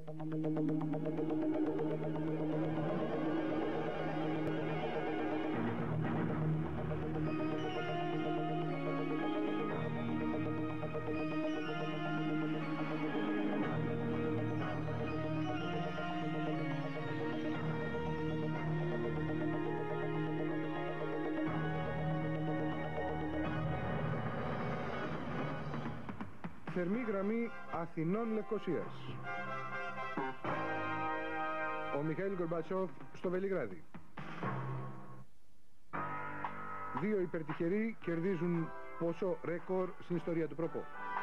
Θερμή γραμμή Αθηνών Λευκωσίας. Ο Μιχαήλ Γκορμπατσόφ στο Βελιγράδι. Δύο υπερτυχεροί κερδίζουν ποσό ρεκόρ στην ιστορία του προπό.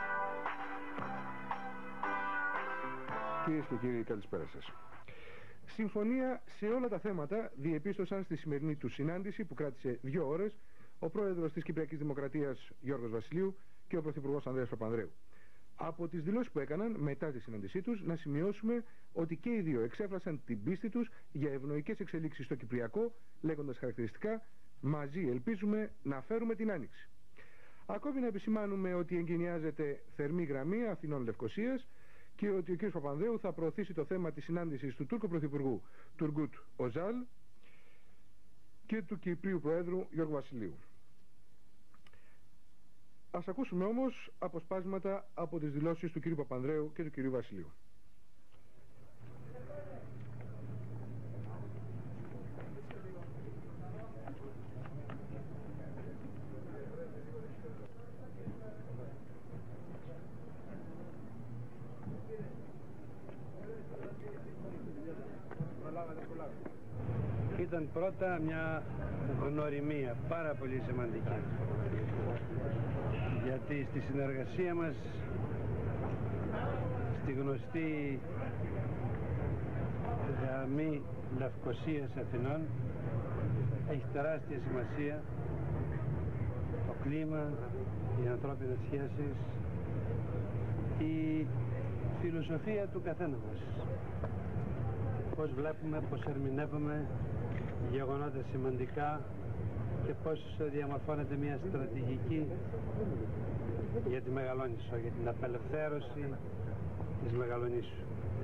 Κυρίες και κύριοι, καλησπέρα σας. Συμφωνία σε όλα τα θέματα διεπίστωσαν στη σημερινή του συνάντηση που κράτησε 2 ώρες ο πρόεδρος της Κυπριακής Δημοκρατίας Γιώργος Βασιλείου και ο πρωθυπουργός Ανδρέας Παπανδρέου. Από τις δηλώσεις που έκαναν μετά τη συνάντησή τους, να σημειώσουμε ότι και οι δύο εξέφρασαν την πίστη τους για ευνοϊκές εξελίξεις στο Κυπριακό, λέγοντας χαρακτηριστικά «Μαζί ελπίζουμε να φέρουμε την Άνοιξη». Ακόμη να επισημάνουμε ότι εγκαινιάζεται θερμή γραμμή Αθηνών Λευκωσίας και ότι ο κ. Παπανδρέου θα προωθήσει το θέμα της συνάντησης του Τούρκου Πρωθυπουργού Τουργκούτ Οζάλ και του Κυπρίου Προέδρου Γιώργου Βασιλείου. Ας ακούσουμε όμως αποσπάσματα από τις δηλώσεις του κ. Παπανδρέου και του κ. Βασιλείου. Ήταν πρώτα μια γνωριμία πάρα πολύ σημαντική, γιατί στη συνεργασία μας στη γνωστή γραμμή Λευκωσίας Αθηνών έχει τεράστια σημασία το κλίμα, οι ανθρώπινες σχέσεις, η φιλοσοφία του καθένα μας, πώς βλέπουμε, πώς ερμηνεύουμε γεγονότα σημαντικά και πώς διαμορφώνεται μια στρατηγική για τη Μεγαλόνισσο, για την απελευθέρωση της Μεγαλονήσου.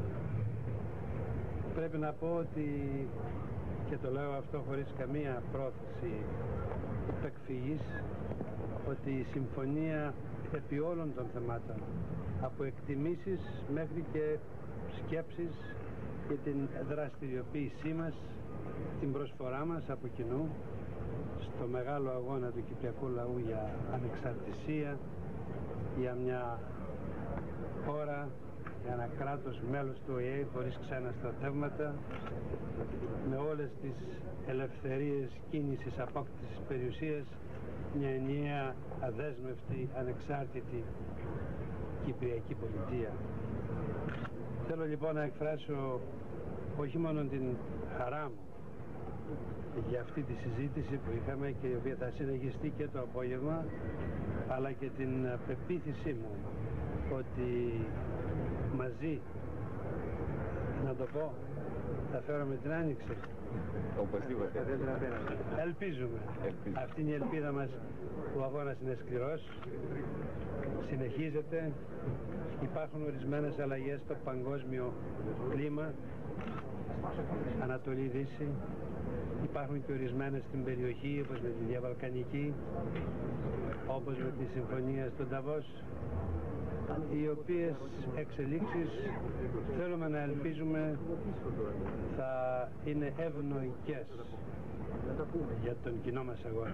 Πρέπει να πω ότι, και το λέω αυτό χωρίς καμία πρόθεση επεκφυγής, ότι η συμφωνία επί όλων των θεμάτων, από εκτιμήσεις μέχρι και σκέψεις για την δραστηριοποίησή μας, την προσφορά μας από κοινού στο μεγάλο αγώνα του κυπριακού λαού για ανεξαρτησία, για μια χώρα, για ένα κράτος μέλος του ΟΗΕ χωρίς ξένα στρατεύματα, με όλες τις ελευθερίες κίνησης, απόκτησης περιουσίας, μια ενιαία, αδέσμευτη, ανεξάρτητη κυπριακή πολιτεία. Θέλω λοιπόν να εκφράσω όχι μόνο την χαρά μου για αυτή τη συζήτηση που είχαμε και η οποία θα συνεχιστεί και το απόγευμα, αλλά και την πεποίθησή μου ότι μαζί, να το πω, θα φέρουμε την Άνοιξη. Οπωσδήποτε. Ελπίζουμε. Αυτή είναι η ελπίδα μας. Ο αγώνας είναι σκληρός, συνεχίζεται, υπάρχουν ορισμένες αλλαγές στο παγκόσμιο κλίμα, Ανατολή-Δύση, υπάρχουν και ορισμένες στην περιοχή, όπως με τη Διαβαλκανική, όπως με τη συμφωνία στον Νταβός, οι οποίες εξελίξεις θέλουμε να ελπίζουμε θα είναι ευνοϊκές για τον κοινό μας αγώνα.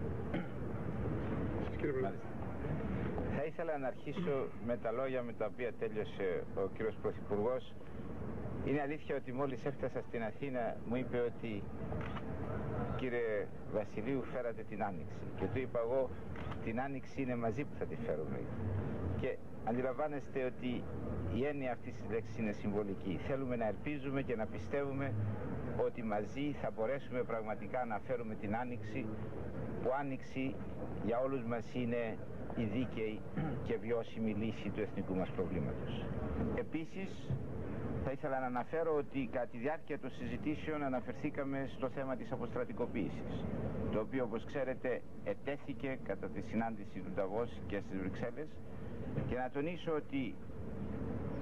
Θα ήθελα να αρχίσω με τα λόγια με τα οποία τέλειωσε ο κύριος Πρωθυπουργός. Είναι αλήθεια ότι μόλις έφτασα στην Αθήνα μου είπε ότι κύριε Βασιλείου, φέρατε την Άνοιξη, και του είπα εγώ την Άνοιξη είναι μαζί που θα τη φέρουμε. Και αντιλαμβάνεστε ότι η έννοια αυτής της λέξης είναι συμβολική. Θέλουμε να ελπίζουμε και να πιστεύουμε ότι μαζί θα μπορέσουμε πραγματικά να φέρουμε την Άνοιξη, που Άνοιξη για όλους μας είναι η δίκαιη και βιώσιμη λύση του εθνικού μας προβλήματος. Επίσης θα ήθελα να αναφέρω ότι κατά τη διάρκεια των συζητήσεων αναφερθήκαμε στο θέμα της αποστρατικοποίησης, το οποίο όπως ξέρετε ετέθηκε κατά τη συνάντηση του Νταβός και στις Βρυξέλλες, και να τονίσω ότι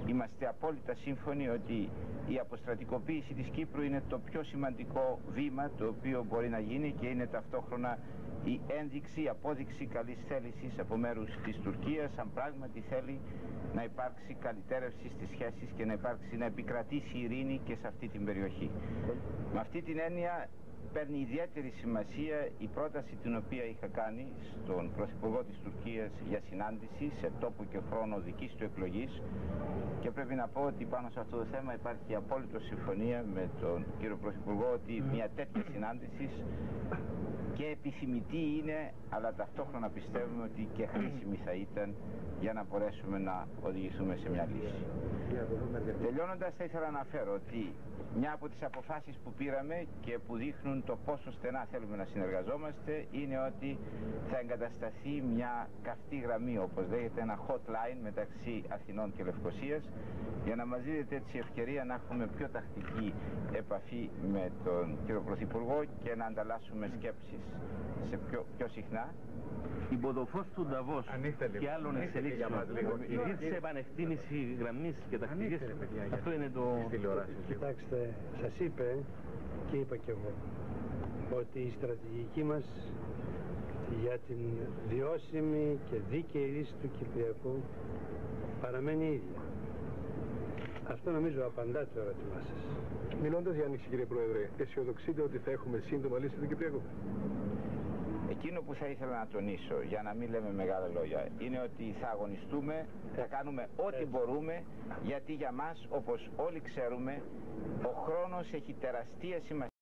είμαστε απόλυτα σύμφωνοι ότι η αποστρατικοποίηση της Κύπρου είναι το πιο σημαντικό βήμα το οποίο μπορεί να γίνει και είναι ταυτόχρονα η ένδειξη, η απόδειξη καλής θέλησης από μέρους της Τουρκίας, αν πράγματι θέλει να υπάρξει καλυτέρευση στις σχέσεις και να επικρατήσει η ειρήνη και σε αυτή την περιοχή. Με αυτή την έννοια παίρνει ιδιαίτερη σημασία η πρόταση την οποία είχα κάνει στον Πρωθυπουργό της Τουρκίας για συνάντηση σε τόπο και χρόνο δικής του εκλογής, και πρέπει να πω ότι πάνω σε αυτό το θέμα υπάρχει απόλυτο συμφωνία με τον κύριο Πρωθυπουργό ότι μια τέτοια συνάντηση και επιθυμητή είναι, αλλά ταυτόχρονα πιστεύουμε ότι και χρήσιμη θα ήταν για να μπορέσουμε να οδηγηθούμε σε μια λύση. Τελειώνοντας, θα ήθελα να αναφέρω ότι μια από τις αποφάσεις που πήραμε και που δείχνουν το πόσο στενά θέλουμε να συνεργαζόμαστε είναι ότι θα εγκατασταθεί μια καυτή γραμμή, όπως λέγεται, ένα hotline μεταξύ Αθηνών και Λευκωσίας, για να μας δίδεται έτσι ευκαιρία να έχουμε πιο τακτική επαφή με τον κύριο Πρωθυπουργό και να ανταλλάσσουμε σκέψεις πιο συχνά. Υπό το φως του Νταβός και άλλων εξελίξεων, η ζήτηση επανεκτίμηση γραμμής και τακτικής, αυτό είναι το... Κοιτάξτε, σας είπε και είπα και εγώ ότι η στρατηγική μας για την βιώσιμη και δίκαιη λύση του Κυπριακού παραμένει ίδια. Αυτό νομίζω απαντά το ερώτημά σας. Μιλώντας για άνοιξη, κύριε Πρόεδρε, αισιοδοξείτε ότι θα έχουμε σύντομα λύση του Κυπριακού? Εκείνο που θα ήθελα να τονίσω, για να μην λέμε μεγάλα λόγια, είναι ότι θα αγωνιστούμε, θα κάνουμε ό,τι μπορούμε, γιατί για μας, όπως όλοι ξέρουμε, ο χρόνος έχει τεραστία σημασία.